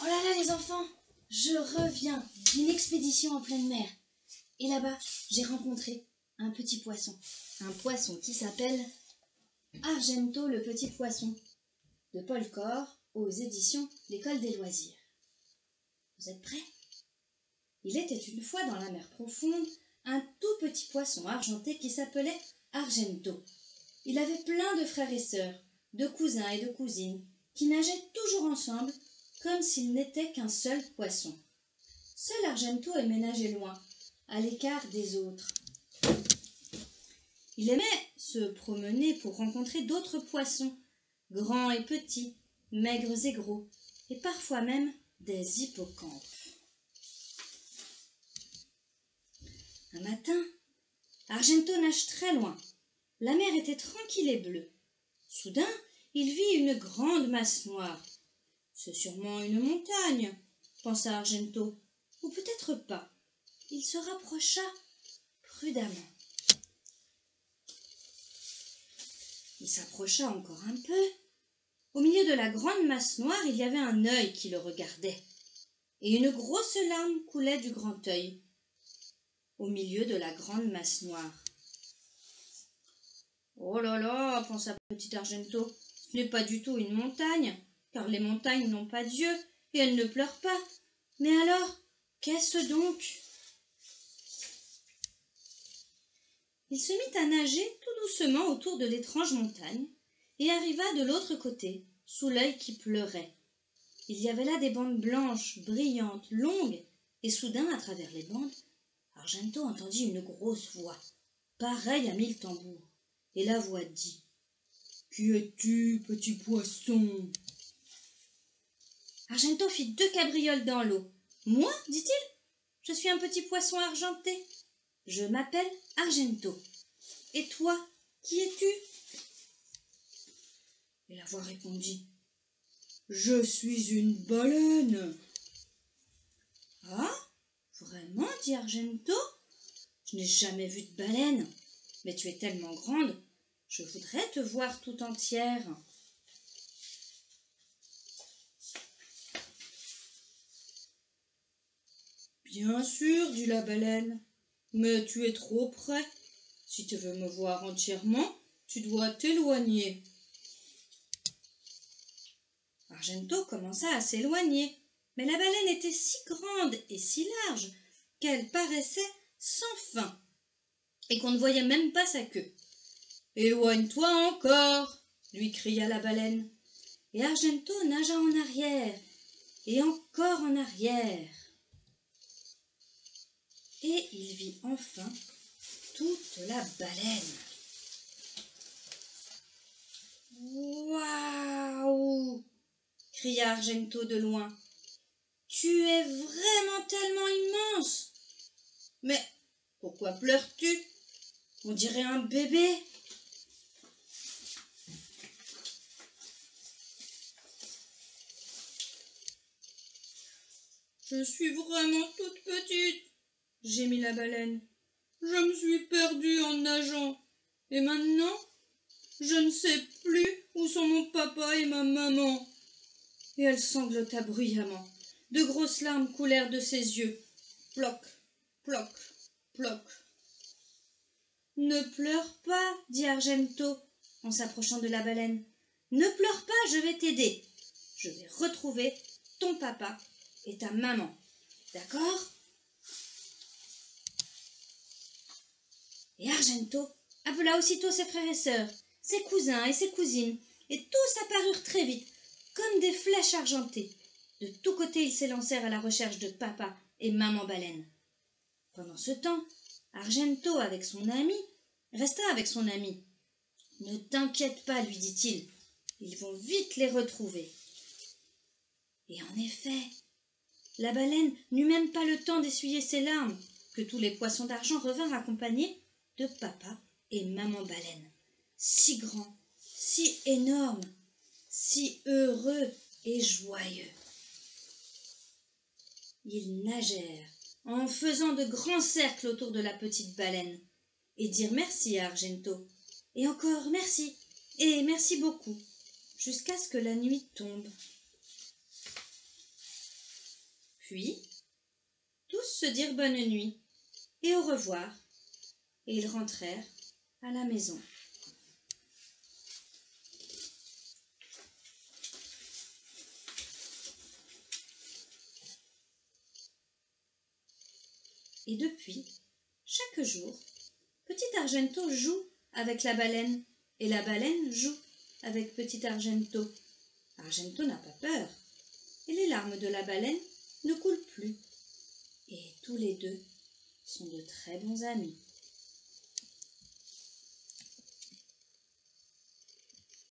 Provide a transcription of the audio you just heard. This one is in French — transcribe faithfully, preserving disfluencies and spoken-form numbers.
Oh là là les enfants, je reviens d'une expédition en pleine mer. Et là-bas, j'ai rencontré un petit poisson. Un poisson qui s'appelle Argento le petit poisson, de Paul Core, aux éditions L'École des loisirs. Vous êtes prêts? Il était une fois dans la mer profonde un tout petit poisson argenté qui s'appelait Argento. Il avait plein de frères et sœurs, de cousins et de cousines, qui nageaient toujours ensemble, comme s'ils n'étaient qu'un seul poisson. Seul Argento aimait nager loin, à l'écart des autres. Il aimait se promener pour rencontrer d'autres poissons, grands et petits, maigres et gros, et parfois même des hippocampes. Un matin, Argento nage très loin. La mer était tranquille et bleue. Soudain, il vit une grande masse noire. « C'est sûrement une montagne », pensa Argento, ou peut-être pas. Il se rapprocha prudemment. Il s'approcha encore un peu. Au milieu de la grande masse noire, il y avait un œil qui le regardait, et une grosse larme coulait du grand œil, au milieu de la grande masse noire. « Oh là là » pensa petit Argento, « ce n'est pas du tout une montagne, car les montagnes n'ont pas d'yeux, et elles ne pleurent pas. Mais alors, qu'est-ce donc ?» Il se mit à nager tout doucement autour de l'étrange montagne et arriva de l'autre côté, sous l'œil qui pleurait. Il y avait là des bandes blanches, brillantes, longues, et soudain, à travers les bandes, Argento entendit une grosse voix, pareille à mille tambours, et la voix dit « Qui es-tu, petit poisson ?» Argento fit deux cabrioles dans l'eau. « Moi, dit-il, je suis un petit poisson argenté. Je m'appelle Argento. Et toi, qui es-tu » Et la voix répondit « Je suis une baleine. »« Ah, vraiment ?» dit Argento. « Je n'ai jamais vu de baleine, mais tu es tellement grande, je voudrais te voir tout entière. » « Bien sûr, dit la baleine, mais tu es trop près. Si tu veux me voir entièrement, tu dois t'éloigner. » Argento commença à s'éloigner, mais la baleine était si grande et si large qu'elle paraissait sans fin et qu'on ne voyait même pas sa queue. « Éloigne-toi encore !» lui cria la baleine. Et Argento nagea en arrière et encore en arrière. Et il vit enfin toute la baleine. « Waouh !» cria Argento de loin. « Tu es vraiment tellement immense. Mais pourquoi pleures-tu? On dirait un bébé. » « Je suis vraiment toute petite, » gémit la baleine. « Je me suis perdue en nageant, et maintenant, je ne sais plus où sont mon papa et ma maman. » Et elle sanglota bruyamment. De grosses larmes coulèrent de ses yeux. Ploc, ploc, ploc. « Ne pleure pas, dit Argento, en s'approchant de la baleine. « Ne pleure pas, je vais t'aider. Je vais retrouver ton papa et ta maman. D'accord ?» Et Argento appela aussitôt ses frères et sœurs, ses cousins et ses cousines, et tous apparurent très vite, comme des flèches argentées. De tous côtés, ils s'élancèrent à la recherche de papa et maman baleine. Pendant ce temps, Argento, avec son ami, resta avec son ami. « Ne t'inquiète pas, lui dit-il, ils vont vite les retrouver. » Et en effet, la baleine n'eut même pas le temps d'essuyer ses larmes, que tous les poissons d'argent revinrent accompagnés de papa et maman baleine, si grands, si énormes, si heureux et joyeux. Ils nagèrent en faisant de grands cercles autour de la petite baleine et dirent merci à Argento, et encore merci, et merci beaucoup, jusqu'à ce que la nuit tombe. Puis, tous se dirent bonne nuit et au revoir, et ils rentrèrent à la maison. Et depuis, chaque jour, Petit Argento joue avec la baleine, et la baleine joue avec Petit Argento. Argento n'a pas peur, et les larmes de la baleine ne coulent plus. Et tous les deux sont de très bons amis.